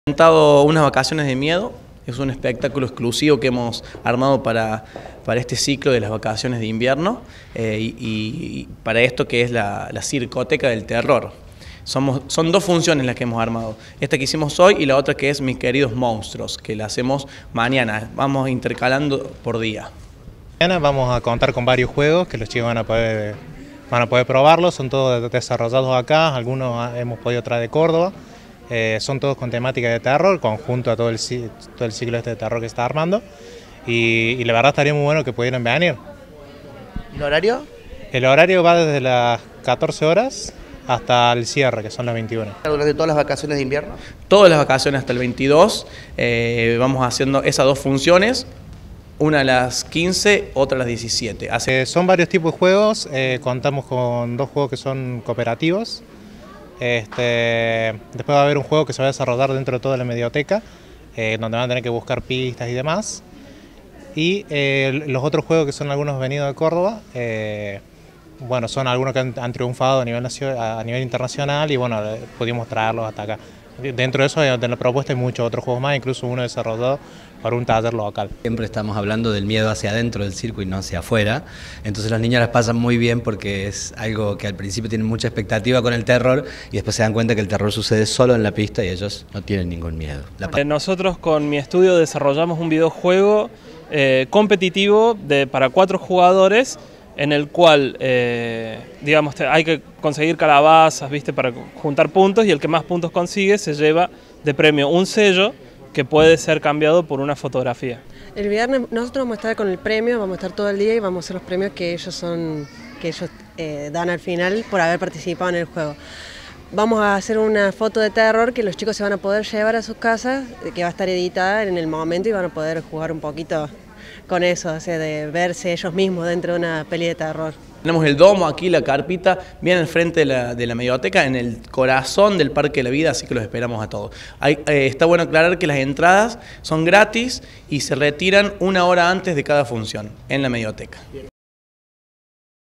Presentado Unas vacaciones de miedo, es un espectáculo exclusivo que hemos armado para este ciclo de las vacaciones de invierno y para esto que es la Circoteca del Terror. Son dos funciones las que hemos armado, esta que hicimos hoy y la otra que es Mis Queridos Monstruos, que la hacemos mañana, vamos intercalando por día. Mañana vamos a contar con varios juegos que los chicos van a poder probarlos, son todos desarrollados acá, algunos hemos podido traer de Córdoba. Son todos con temática de terror, conjunto a todo el ciclo de terror que está armando. Y la verdad estaría muy bueno que pudieran venir. ¿Y el horario? El horario va desde las 14 horas hasta el cierre, que son las 21. ¿Durante todas las vacaciones de invierno? Todas las vacaciones hasta el 22, vamos haciendo esas dos funciones. Una a las 15, otra a las 17. Son varios tipos de juegos, contamos con dos juegos que son cooperativos. Después va a haber un juego que se va a desarrollar dentro de toda la medioteca, donde van a tener que buscar pistas y demás. Y los otros juegos que son algunos venidos de Córdoba, bueno, son algunos que han triunfado a nivel internacional y bueno, pudimos traerlos hasta acá. Dentro de eso, de la propuesta hay muchos otros juegos más, incluso uno desarrollado para un taller local. Siempre estamos hablando del miedo hacia adentro del circo y no hacia afuera, entonces los niños las pasan muy bien porque es algo que al principio tienen mucha expectativa con el terror y después se dan cuenta que el terror sucede solo en la pista y ellos no tienen ningún miedo. Nosotros con mi estudio desarrollamos un videojuego competitivo para 4 jugadores en el cual, digamos, hay que conseguir calabazas, ¿viste?, para juntar puntos y el que más puntos consigue se lleva de premio un sello que puede ser cambiado por una fotografía. El viernes nosotros vamos a estar con el premio, vamos a estar todo el día y vamos a hacer los premios que ellos dan al final por haber participado en el juego. Vamos a hacer una foto de terror que los chicos se van a poder llevar a sus casas, que va a estar editada en el momento y van a poder jugar un poquito con eso, o sea, de verse ellos mismos dentro de una peli de terror. Tenemos el domo aquí, la carpita, bien al frente de la medioteca, en el corazón del Parque de la Vida, así que los esperamos a todos. Está bueno aclarar que las entradas son gratis y se retiran 1 hora antes de cada función en la medioteca.